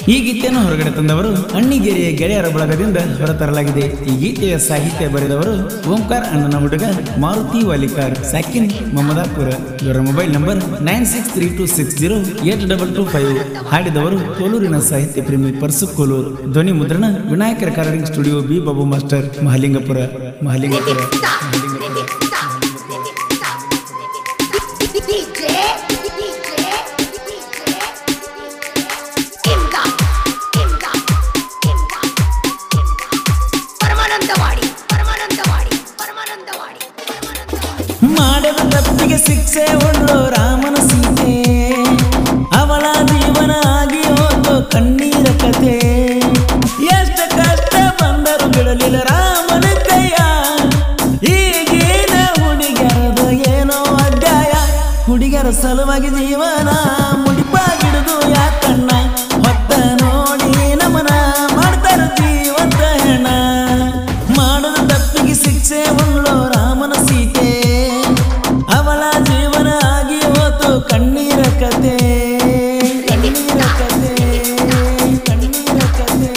ಈ ಗೀತೆಯನ್ನು ಹೊರಗಡೆ ತಂದವರು ಅಣ್ಣಿಗೇರಿಯ ಗೆಳೆಯರ ಬಳಗದಿಂದ ಹೊರತರಲಾಗಿದೆ. ಈ ಗೀತೆಯ ಸಾಹಿತ್ಯ ಬರೆದವರು ಓಂಕಾರ್ ಅಣ್ಣನ ಹುಡುಗ ಮಾರುತಿ ವಾಲಿಕಾರ್ ಸಾಕಿನ್ ಮಮದಾಪುರ. ಇವರ ಮೊಬೈಲ್ ನಂಬರ್ 9632608225. ಹಾಡಿದವರು ಕೋಲೂರಿನ ಸಾಹಿತ್ಯ ಪ್ರೇಮಿ ಪರಸು ಕೋಲೂರ್. ಧ್ವನಿ ಮುದ್ರಣ Vinayaka recording studio B Babu master Mahalingapura. ಮಾಡದ ತಪ್ಪಿಗೆ ಶಿಕ್ಷೆ ಹೊಂಡ್ರು ರಾಮನ ಸೀತೆ, ಅವಳ ಜೀವನ ಆಗಿ ಹೋದು ಕಣ್ಣೀರ ಕತೆ. ಎಷ್ಟು ಕಷ್ಟ ಬಂದರು ಬಿಡಲಿಲ್ಲ ರಾಮನ ಕೈಯ, ಈಗೇನ ಹುಡುಗರದ ಏನೋ ಅಧ್ಯಾಯ. ಹುಡುಗರ ಸಲುವಾಗಿ ಜೀವನ ಮುಡಿಪಾಗಿಡುದು ಯಾಕಣ್ಣ, ಹೊತ್ತ ನೋಡಿ ನಮನ ಮಾಡ್ತಾರ ಜೀವಂತ ಹೆಣ. ಮಾಡದ ತಪ್ಪಿಗೆ ಶಿಕ್ಷೆ ಹೊಂಡ್ರು ರಾಮನ ಸೀತೆ, ಅವಳ ಜೀವನ ಆಗಿ ಹೋತು ಕಣ್ಣೀರ ಕತೆ. ಕಣ್ಣೀರ ಕತೆ, ಕಣ್ಣೀರ ಕತೆ.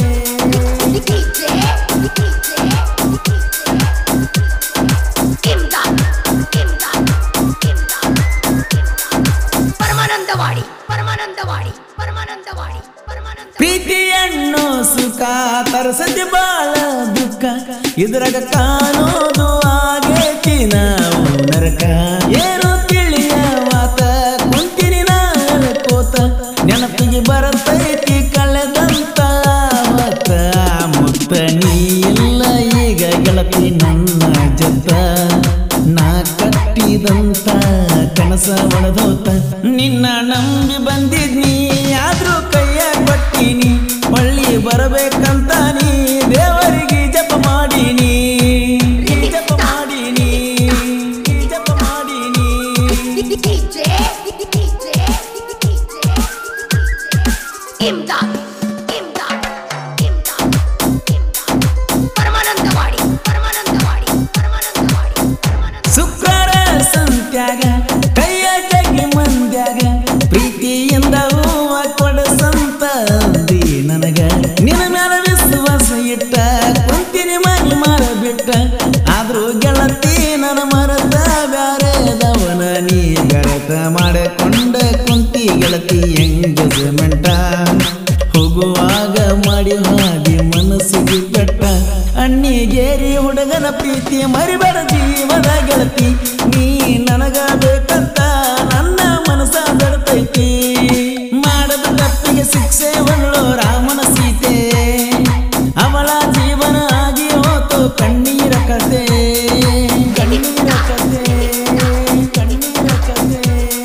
ಪರಮಾನಂದವಾಡಿ ಪರಮಾನಂದವಾಡಿ ಪರಮಾನಂದವಾಡಿ ಪರಮಾನಂದ. ಪ್ರೀತಿಯನ್ನು ಸುಖ ತರಸತಿ ಬಾಳ ದುಃಖ, ಇದ್ರಾಗ ಕಾಣೋದು ಆಗೇತಿ ನಾವು ನರಕ. ಏನು ತಿಳಿಯವಾತ ಕುಂತಿನಿ ನಾನು ಕೋತ, ನೆನಪಿಗೆ ಬರತೈತಿ ಕಳೆದಂತ ಮತ್ತ ಮುತ್ತ. ನೀ ಇಲ್ಲ ಈಗ ಗೆಳತಿ ನನ್ನ ಜೊತ್ತ, ನಾ ಕಟ್ಟಿದಂತ ಕನಸ ಒಳದೋತ. ನಿನ್ನ ನಂಬಿ ಬಂದಿದ್ನಿ ಆದ್ರೂ ಕೈಯ ಕೊಟ್ಟಿನಿ, ಹೊಳ್ಳಿ ಬರಬೇಕಂತ ನೀ ದೇವರಿಗೆ ಜಪ ಮಾಡೀನಿ, ಜಪ ಮಾಡೀನಿ, ಜಪ ಮಾಡೀನಿ. ಶುಕ್ರ ಸಂತ್ಯಾಗ ಕೈಯ ಜಗ್ಗಿ ಮಂದ್ಯಾಗ, ಪ್ರೀತಿಯಿಂದ ಹೂವ ಕೊಡಸಂತ ಅಂದಿ ನನಗ. ನಿನ್ನ ಮ್ಯಾಲ ವಿಶ್ವಾಸ ಇಟ್ಟ ಕುಂತಿನಿ ಮನಿ ಮಾರ ಬಿಟ್ಟ, ಆದ್ರೂ ಗೆಳತಿ ನನ್ನ ಮರತ ಬ್ಯಾರೆದವನ ನೀ ಗರತ ಮಾಡಿಕೊಂಡ ಕುಂತಿ ಗೆಳತಿ ಎಂಗೇಜ್ಮೆಂಟ. ಹೋಗುವಾಗ ಮಾಡಿ ಹಾದಿ ಮನಸ್ಸಿಗೆ ಬೆಟ್ಟ, ಅಣ್ಣಿಗೇರಿ ಹುಡುಗನ ಪ್ರೀತಿ ಮರಿಬೇಡ ಜೀವದ ಗೆಳತಿ. ನೀ ನನಗ ಬೇಕಂತ ನನ್ನ ಮನಸ್ಸ ಬೆಳತೈತಿ. ಮಾಡದ ತಪ್ಪಿಗೆ ಶಿಕ್ಷೆ ಹೊಂಡ್ಳು ರಾಮನ ಸೀತೆ, ಅವಳ ಜೀವನ ಆಗಿ ಹೋತು ಕಣ್ಣೀರ ಕತೆ. ಕಣ್ಣೀರ ಕತೆ, ಕಣ್ಣೀರ ಕತೆ.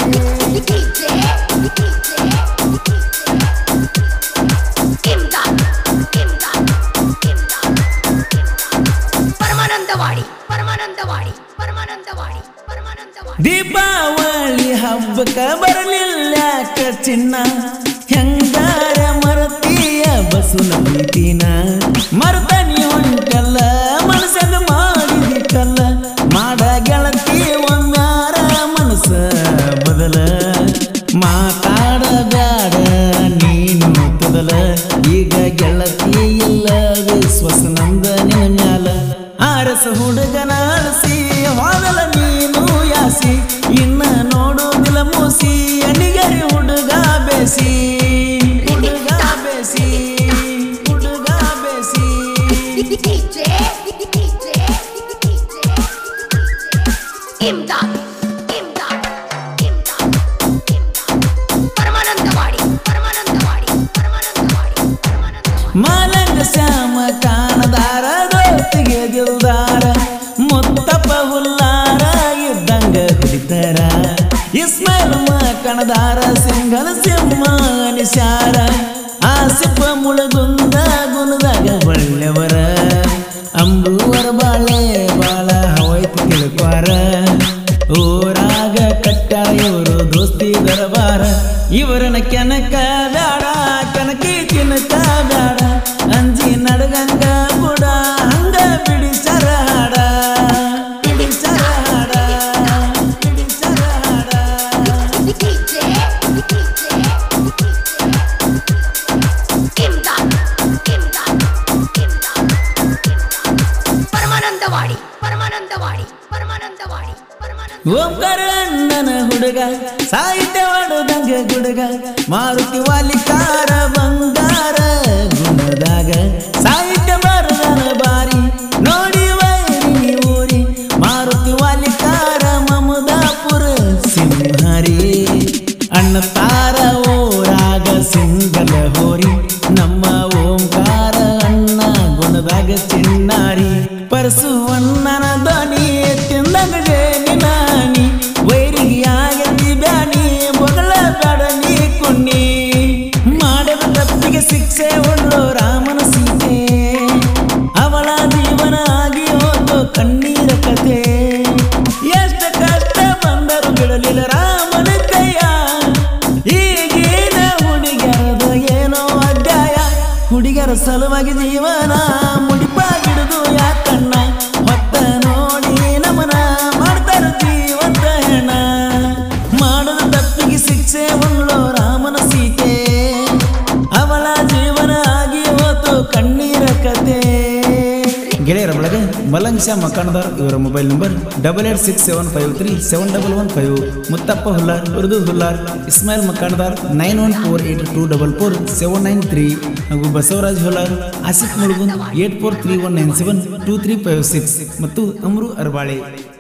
ಪರಮಾನಂದವಾಡಿ ಪರಮಾನಂದವಾಡಿ ಪರಮಾನಂದವಾಡಿ ಪರಮಾನಂದವಾಡಿ. ದೀಪಾವಳಿ ಹಬ್ಬಕ್ಕ ಬರಲಿಲ್ಲ ಚಿನ್ನ, ಹೆಂಗಾರ ಮರತೀಯ ಬಸುನ ಪ್ರೀತಿನ. ಮರ್ತನಿ ಹೊಂಟಲ್ಲ ಮನಸ್ಸನ್ನು ಮಾಡಿದಿಟ್ಟಲ್ಲ, ಮಾಡ ಗೆಳತಿ ಒಮ್ಮ್ಯಾರ ಮನಸ್ಸ ಬದಲ. ಮಾತಾಡ ಬ್ಯಾಡ ನೀನು ತೊದಲ, ಈಗ ಗೆಳತಿ ಇಲ್ಲ ವಿಶ್ವಾಸ ನಂದ ನಿನ್ನ ಮ್ಯಾಲ. ಆರಸ ಹುಡುಗನ ಅಳಸಿ ಹೋದಲ ನೀನು ಯಾಸಿ, ಇನ್ನ ನೋಡೋದಿಲ್ಲ ಮೂಸಿ ಅಣಿಗರಿ ಹುಡುಗ ಬೇಸಿ. ಹುಡುಗ ಬೇಸಿ, ಹುಡುಗ ಬೇಸಿ. ಪರಮಾನಂದವಾಡಿ ಪರಮಾನಂದವಾಡಿ ಪರಮಾನಂದವಾಡಿ ಪರಮಾನಂದವಾಡಿ. ಮಾಲಂಗ ಶ್ಯಾಮ ಕಾಣದಾರ ದೋಸ್ತಿಗೆ ದಿಲ್ದಾರ, ಮುತ್ತಪ್ಪ ಹುಲ್ಲಾರ ಇದ್ದಂಗ ಹಿಡಿತಾರ. ಇಸ್ಮಾಯಿಲ್ ಕಣದಾರ ಸಿಂಗಲ ಸಿಂಹ ನಿಶಾರ, ಆಸಿಫ ಮುಳಗುಂದ ಗುಣದಾಗ ಒಳ್ಳೆವರ. ಅಂಬುವರ ಬಾಳೆ ಬಾಳ ಹವೈತು ತಿಳ್ಕ್ವಾರ, ಊರಾಗ ಕಟ್ಟಾರ ಇವರು ದೋಸ್ತಿ ದರಬಾರ. ಇವರನ್ನ ಕೆನಕ ಬ್ಯಾಡ ಕೆನಕಿ ತಿನ್ನಕ ಬ್ಯಾಡ, ಅಂಜಿ ನಡಗಂಗ ಬುಡ ಹಂಗ ಬಿಡಿಸರ ಹಾಡ. ಬಿಡಿಸರ ಹಾಡ, ಬಿಡಿಸರ ಹಾಡ. ಓಂಕಾರ ಅಣ್ಣನ ಹುಡುಗ ಸಾಹಿತ್ಯ ಮಾಡುದಂಗ ಗುಡುಗ ಮಾರುತಿ ವಾಲಿಕಾರ ಬಂಗಾರ ಗುಣದಾಗ ಸಾಹಿತ್ಯ ಬರದನ ಬಾರಿ ನೋಡಿ ವೈರಿ ಊರಿ ಮಾರುತಿ ವಾಲಿಕಾರ ಮಮದಾಪುರ ಸಿಂಹಾರಿ ಅಣ್ಣ ತಾರ ಓರಾಗ ಸಿಂಗಲ ಹೋರಿ ನಮ್ಮ ಓಂಕಾರ ಅಣ್ಣ ಗುಣದಾಗ ಚಿನ್ನಾರಿ ಪರಸು ಅಣ್ಣನ ಧ್ವನಿ ತಿಂದಂಗ ಜೇನಿನಾನಿ ವೈರಿಗೆ ಆಗತಿ ಬ್ಯಾನಿ ಮೊದಲ ಬೇಡ ನೀ ಕುಣ್ಣಿ ಮಾಡಿದ ತಪ್ಪಿಗೆ ಶಿಕ್ಷೆ ಉಳ್ಳು ರಾಮನ ಸೀತೆ ಅವಳ ಜೀವನ ಆಗಿ ಹೋದು ಕಣ್ಣೀರ ಕತೆ ಎಷ್ಟ ಕಷ್ಟ ಬಂದರು ಬಿಡಲಿಲ್ಲ ರಾಮನ ಕೈಯ ಈಗೇನ ಹುಡುಗರದ ಏನೋ ಅಧ್ಯಾಯ ಹುಡುಗರ ಸಲುವಾಗಿ ಜೀವನ ಮುಡಿಪಾಗಿಡುದು ಯಾಕಣ್ಣ ಹೊತ್ತ ನೋಡಿ ನಮನ ಮಾಡ್ತಾರ ಜೀವಂತ ಹೆಣ ಮಾಡದ ತಪ್ಪಿಗೆ ಶಿಕ್ಷೆ ಉಳ್ಳು ರಾಮನ ಸೀತೆ ಅವಳ ಜೀವನ ಆಗಿ ಹೋತು ಕಣ್ಣೀರ ಕತೆ ಗೆಳೆಯರ ಬಳಗ ಮಲಂಗ್ಶಾ ಮಕಾಣದಾರ್ ಇವರ ಮೊಬೈಲ್ ನಂಬರ್ 8867537115 ಮುತ್ತಪ್ಪ ಹುಲ್ಲಾರ್ ಉರ್ದು ಹುಲ್ಲಾರ್ ಇಸ್ಮಾಯಿಲ್ ಮಕಾಣದಾರ್ 9148244793 ಹಾಗೂ ಬಸವರಾಜ್ ಹುಲ್ಲಾರ್ ಆಸಿಫ್ ಮುಳುಗುಂದ್ 8431972356 ಮತ್ತು ಅಮ್ರು ಅರ್ಬಾಳೆ